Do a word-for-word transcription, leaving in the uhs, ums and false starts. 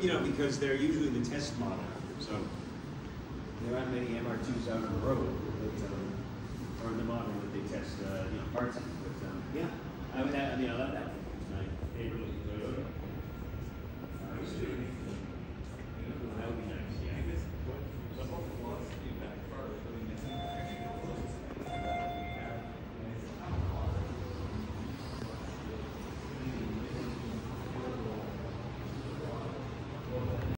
you know, because they're usually the test model. So there aren't many M R twos out on the road, but, um, or the model that they test, uh, you know, parts in. But um, yeah, I would have, you know, that that was my favorite looking Toyota. Uh,